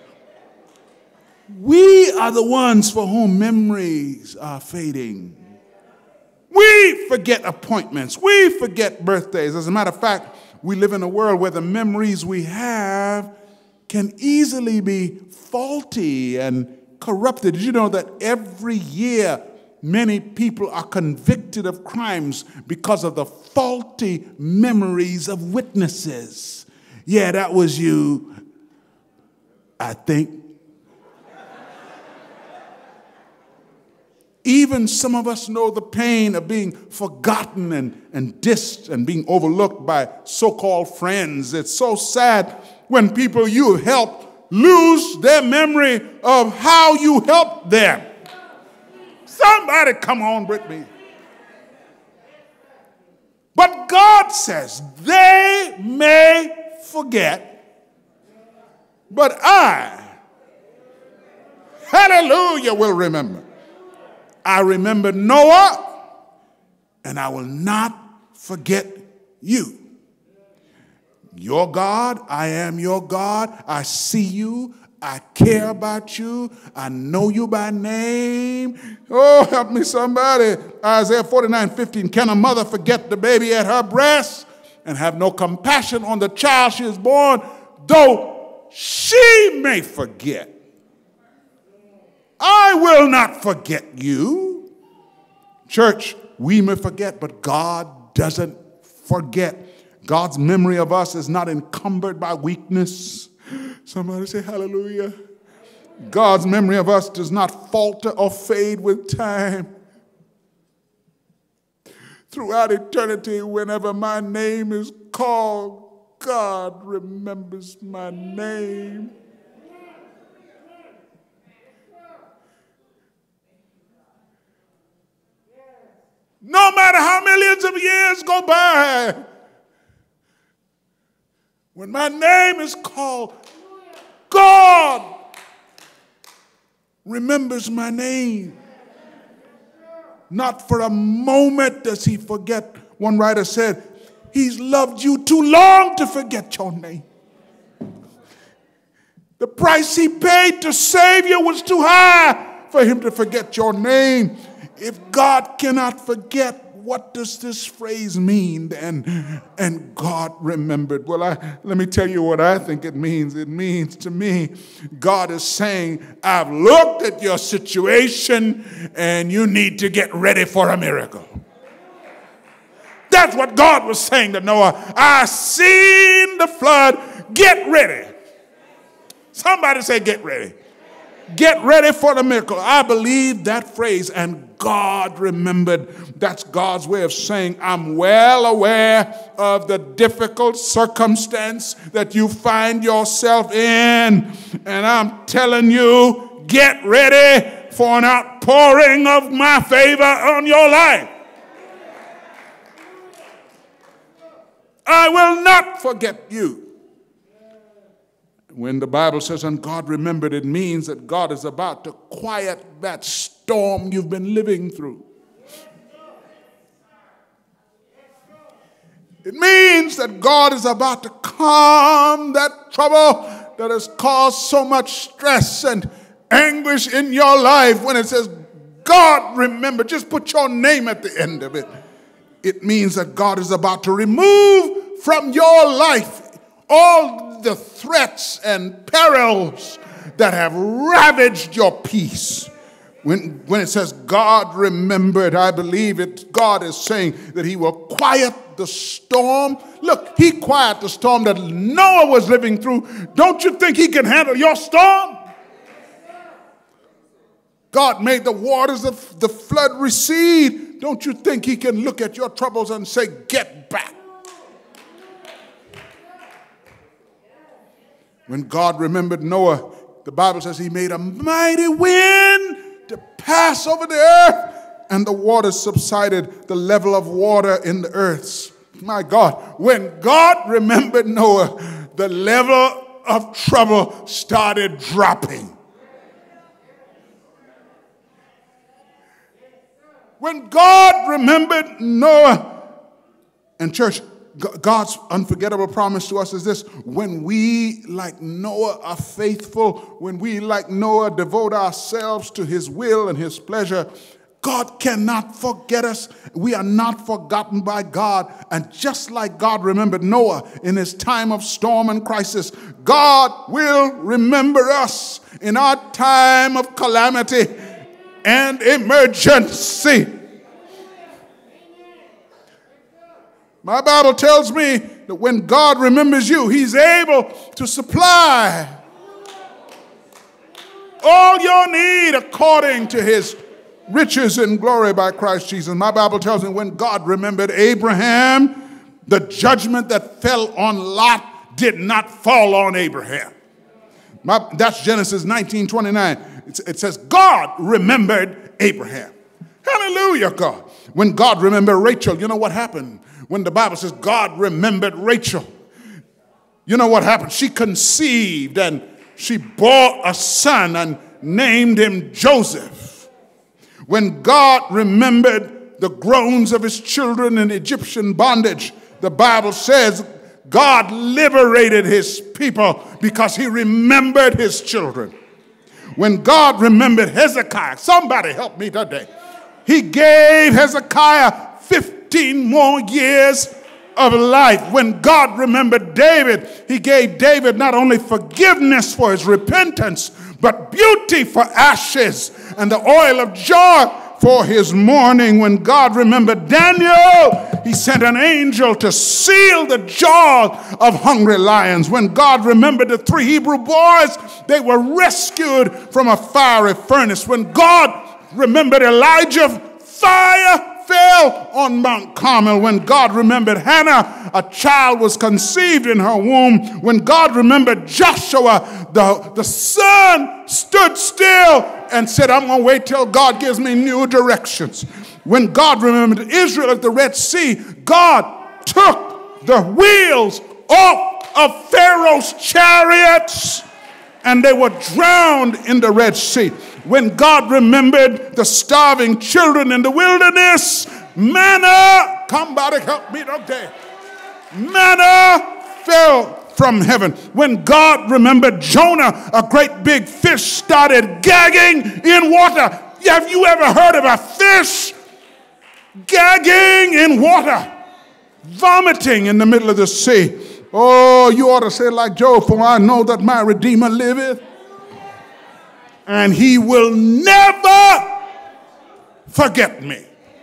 We are the ones for whom memories are fading. We forget appointments. We forget birthdays. As a matter of fact, we live in a world where the memories we have can easily be faulty and corrupted. Did you know that every year many people are convicted of crimes because of the faulty memories of witnesses? Yeah, that was you, I think. Even some of us know the pain of being forgotten and dissed and being overlooked by so-called friends. It's so sad when people you have helped lose their memory of how you helped them. Somebody come on with me. But God says they may forget, but I, hallelujah, will remember. I remember Noah, and I will not forget you. Your God, I am your God. I see you. I care about you. I know you by name. Oh, help me somebody. Isaiah 49:15. Can a mother forget the baby at her breast and have no compassion on the child she has born, though she may forget? I will not forget you. Church, we may forget, but God doesn't forget. God's memory of us is not encumbered by weakness. Somebody say hallelujah. God's memory of us does not falter or fade with time. Throughout eternity, whenever my name is called, God remembers my name. No matter how millions of years go by, when my name is called, God remembers my name. Not for a moment does he forget. One writer said, he's loved you too long to forget your name. The price he paid to save you was too high for him to forget your name. If God cannot forget, what does this phrase mean then? And God remembered. Well, let me tell you what I think it means. It means to me, God is saying, I've looked at your situation and you need to get ready for a miracle. That's what God was saying to Noah. I seen the flood. Get ready. Somebody say, get ready. Get ready for the miracle. I believe that phrase, and God remembered. That's God's way of saying, I'm well aware of the difficult circumstance that you find yourself in. And I'm telling you, get ready for an outpouring of my favor on your life. I will not forget you. When the Bible says, and God remembered, it means that God is about to quiet that storm you've been living through. It means that God is about to calm that trouble that has caused so much stress and anguish in your life. When it says, God remembered, just put your name at the end of it. It means that God is about to remove from your life all the threats and perils that have ravaged your peace. When it says God remembered, I believe it. God is saying that he will quiet the storm. Look, he quieted the storm that Noah was living through. Don't you think he can handle your storm? God made the waters of the flood recede. Don't you think he can look at your troubles and say, get back? When God remembered Noah, the Bible says he made a mighty wind to pass over the earth, and the waters subsided, the level of water in the earth. My God, when God remembered Noah, the level of trouble started dropping. When God remembered Noah, and church, God's unforgettable promise to us is this: when we, like Noah, are faithful, when we, like Noah, devote ourselves to his will and his pleasure, God cannot forget us. We are not forgotten by God. And just like God remembered Noah in his time of storm and crisis, God will remember us in our time of calamity and emergency. My Bible tells me that when God remembers you, he's able to supply all your need according to his riches and glory by Christ Jesus. My Bible tells me when God remembered Abraham, the judgment that fell on Lot did not fall on Abraham. That's Genesis 19:29. It says God remembered Abraham. Hallelujah, God. When God remembered Rachel, you know what happened? When the Bible says God remembered Rachel, you know what happened? She conceived and she bore a son and named him Joseph. When God remembered the groans of his children in Egyptian bondage, the Bible says God liberated his people because he remembered his children. When God remembered Hezekiah, somebody help me today. He gave Hezekiah 15 more years of life. When God remembered David, he gave David not only forgiveness for his repentance, but beauty for ashes and the oil of joy for his mourning. When God remembered Daniel, he sent an angel to seal the jaws of hungry lions. When God remembered the 3 Hebrew boys, they were rescued from a fiery furnace. When God remembered Elijah, fire fell on Mount Carmel when God remembered Hannah, a child was conceived in her womb. When God remembered Joshua, the sun stood still and said, I'm going to wait till God gives me new directions. When God remembered Israel at the Red Sea, God took the wheels off of Pharaoh's chariots and they were drowned in the Red Sea. When God remembered the starving children in the wilderness, manna, somebody help me today, manna fell from heaven. When God remembered Jonah, a great big fish started gagging in water. Have you ever heard of a fish gagging in water, vomiting in the middle of the sea? Oh, you ought to say like Job, for I know that my Redeemer liveth, and he will never forget me.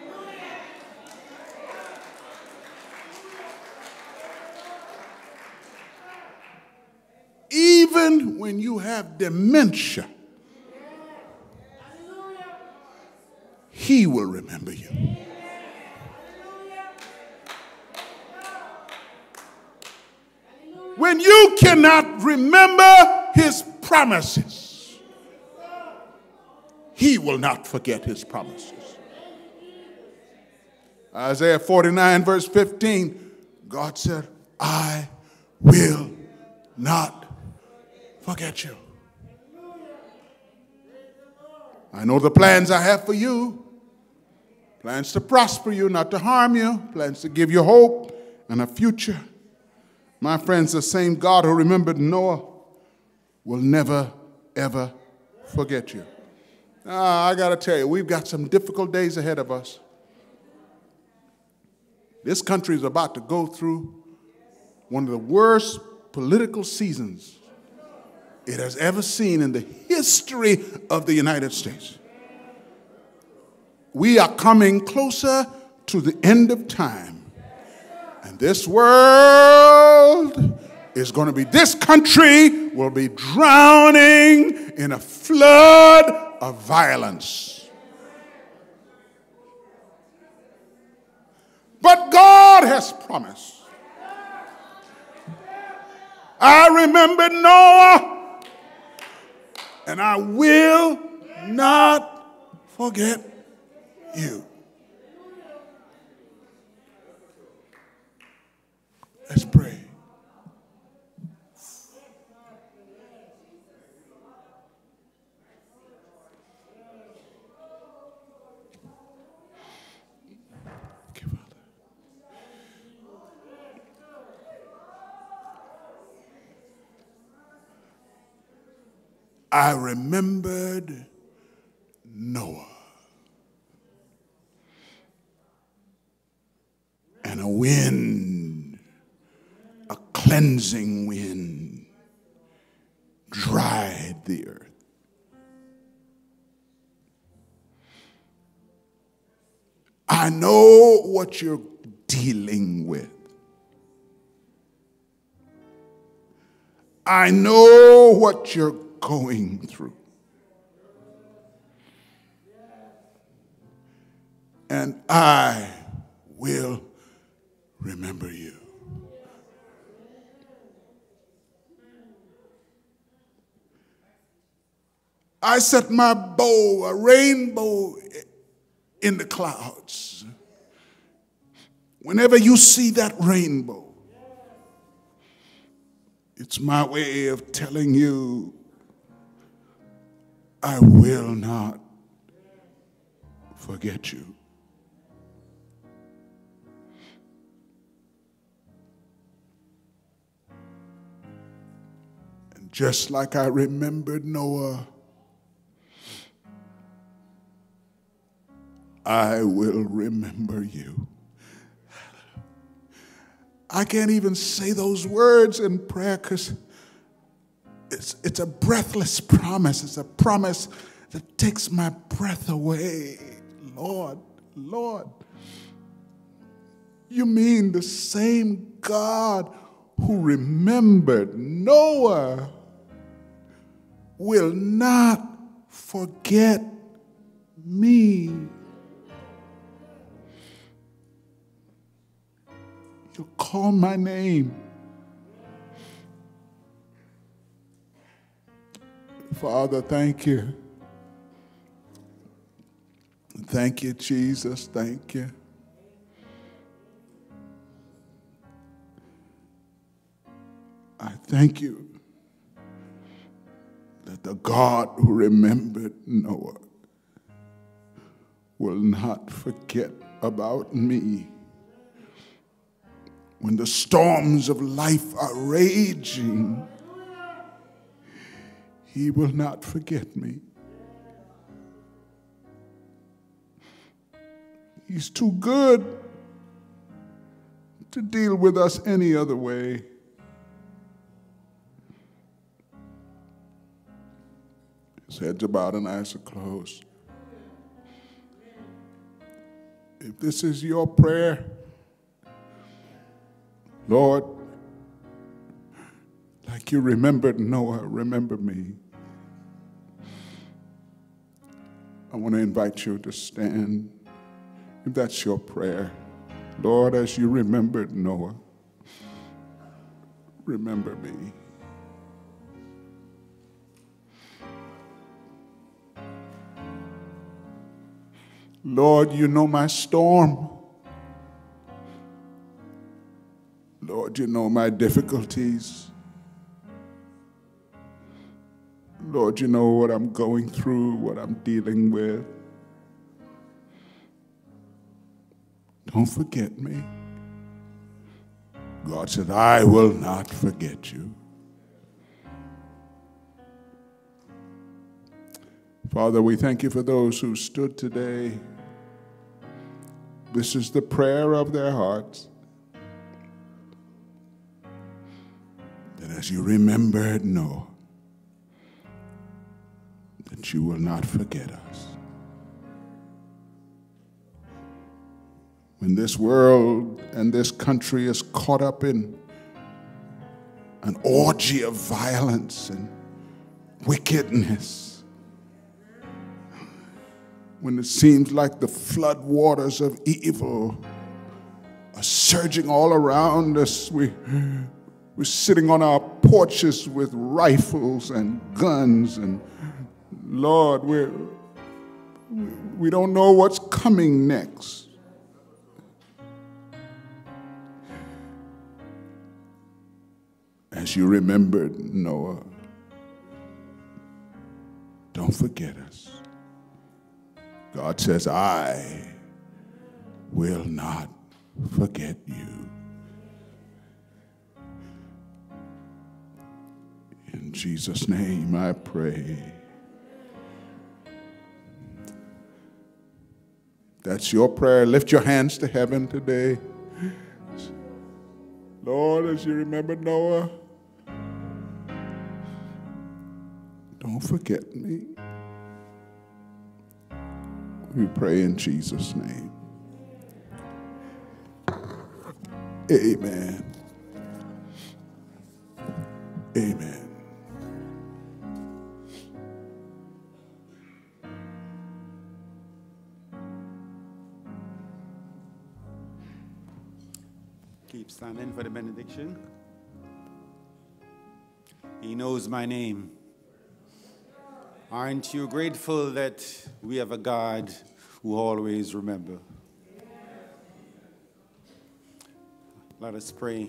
Even when you have dementia, he will remember you. When you cannot remember his promises, he will not forget his promises. Isaiah 49 verse 15, God said, I will not forget you. I know the plans I have for you. Plans to prosper you, not to harm you. Plans to give you hope and a future. My friends, the same God who remembered Noah will never, ever forget you. I got to tell you, we've got some difficult days ahead of us. This country is about to go through one of the worst political seasons it has ever seen in the history of the United States. We are coming closer to the end of time. And this world is going to be, this country will be drowning in a flood of violence. But God has promised. I remember Noah, and I will not forget you. Let's pray. Okay, Father. I remembered Noah, and a wind, a cleansing wind, dried the earth. I know what you're dealing with. I know what you're going through. And I will remember you. I set my bow, a rainbow, in the clouds. Whenever you see that rainbow, it's my way of telling you, I will not forget you. And just like I remembered Noah, I will remember you. I can't even say those words in prayer because it's a breathless promise. It's a promise that takes my breath away. Lord, Lord, you mean the same God who remembered Noah will not forget me? You call my name. Father, thank you. Thank you, Jesus. Thank you. I thank you that the God who remembered Noah will not forget about me. When the storms of life are raging, he will not forget me. He's too good to deal with us any other way. His head's bowed and eyes are closed. If this is your prayer, Lord, like you remembered Noah, remember me. I want to invite you to stand. If that's your prayer, Lord, as you remembered Noah, remember me. Lord, you know my storm. Lord, you know my difficulties. Lord, you know what I'm going through, what I'm dealing with. Don't forget me. God said, I will not forget you. Father, we thank you for those who stood today. This is the prayer of their hearts. That as you remembered Noah, that you will not forget us. When this world and this country is caught up in an orgy of violence and wickedness, when it seems like the flood waters of evil are surging all around us, we're sitting on our porches with rifles and guns, and Lord, we don't know what's coming next. As you remembered Noah, don't forget us. God says, I will not forget you. In Jesus' name I pray. That's your prayer. Lift your hands to heaven today. Lord, as you remember Noah, don't forget me. We pray in Jesus' name. Amen. Amen. Keep standing for the benediction. He knows my name. Aren't you grateful that we have a God who always remembers? Let us pray.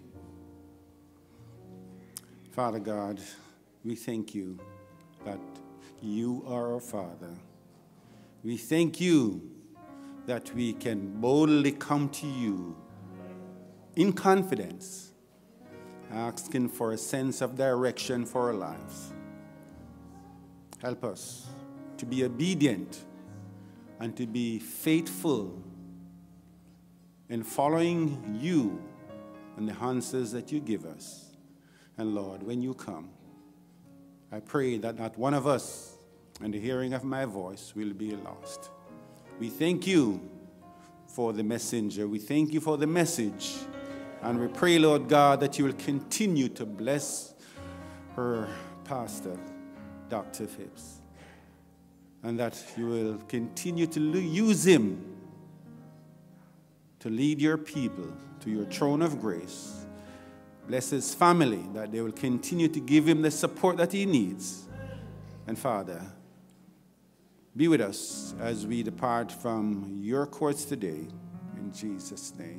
Father God, we thank you that you are our Father. We thank you that we can boldly come to you in confidence, asking for a sense of direction for our lives. Help us to be obedient and to be faithful in following you and the answers that you give us. And Lord, when you come, I pray that not one of us, in the hearing of my voice, will be lost. We thank you for the messenger. We thank you for the message. And we pray, Lord God, that you will continue to bless her pastor, Dr. Phipps, and that you will continue to use him to to lead your people to your throne of grace. Bless his family, that they will continue to give him the support that he needs. And Father, be with us as we depart from your courts today. In Jesus' name.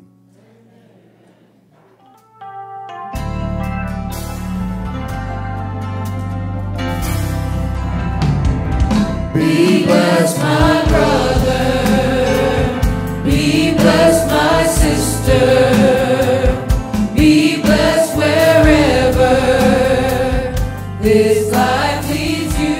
Be blessed, my brother. Be blessed, my sister. Be blessed wherever this life leads you.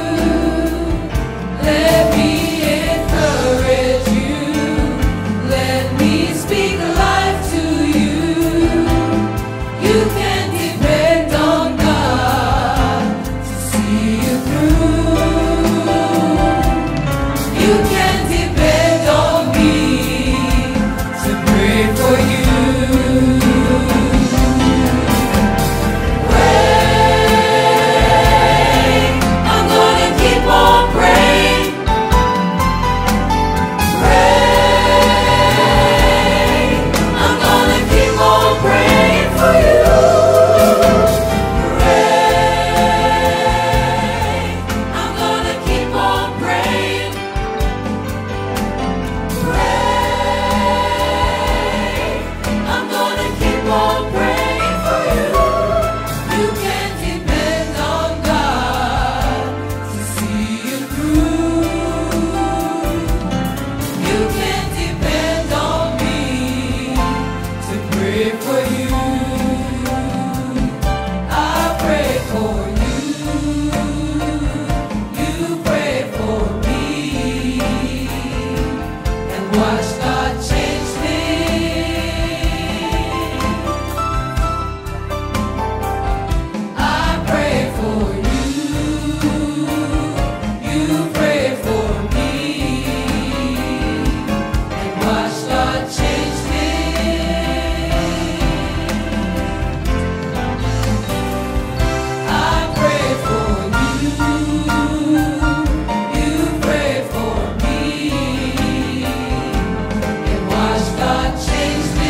Let me encourage you. Let me speak life to you. You can depend on God to see you through. You can depend on me to pray for you. Pray, I'm gonna keep on praying. Pray, I'm gonna keep on praying for you. Pray, I'm gonna keep on praying. I'm gonna keep on praying for you. You can depend on God to see you through. You can depend on me to pray for you. I pray for you. You pray for me. And watch God change things. I pray for you. You pray for me. And watch God change things. I pray for you. You pray for me. And watch God change things.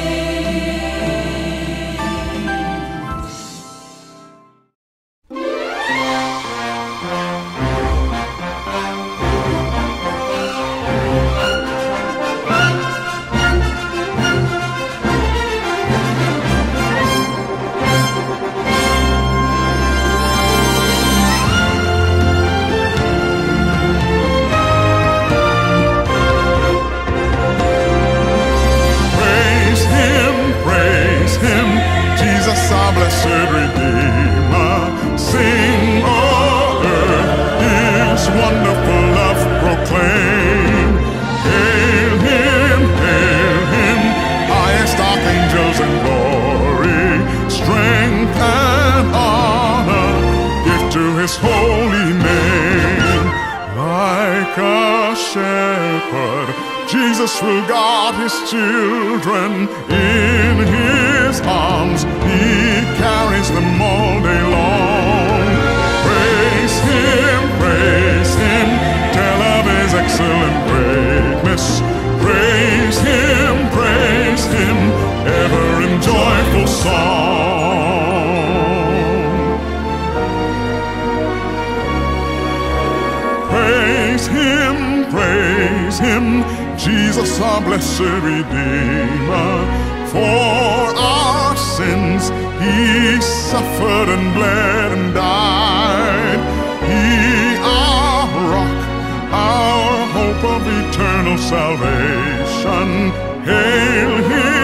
Praise Him, Jesus our blessed Redeemer. Sing, oh earth, His wonderful love proclaim. Hail Him, highest archangels in glory. Strength and honor give to His holy name. Like a shepherd, Jesus will guard His children. In His arms He carries them all day long. Praise Him, tell of His excellent greatness. Praise Him, ever in joyful song. Praise Him, Jesus our blessed Redeemer. For our sins He suffered and bled and died. He our rock, our hope of eternal salvation. Hail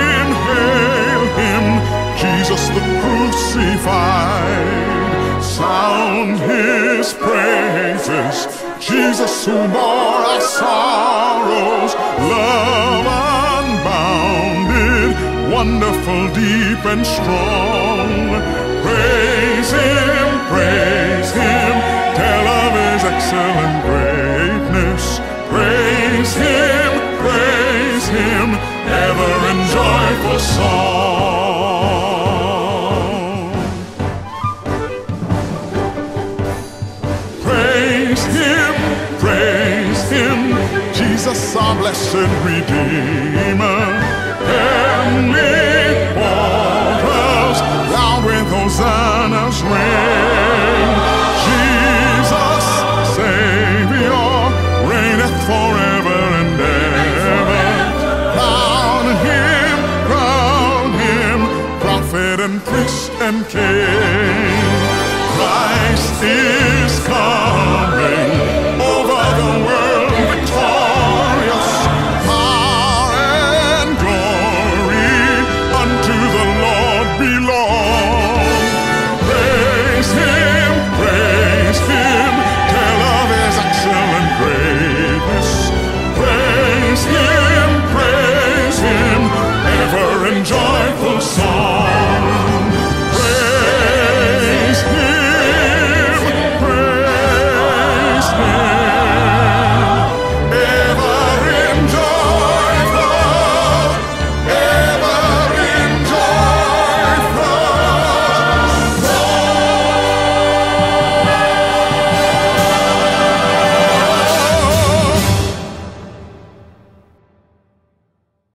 Him, Jesus the crucified. Sound His praises, Jesus who bore our sorrows. Love unbounded, wonderful, deep and strong. Praise Him, tell of His excellent greatness. Praise Him, ever in joyful song. Praise Him, Jesus our blessed Redeemer. and twists and came. Christ is come.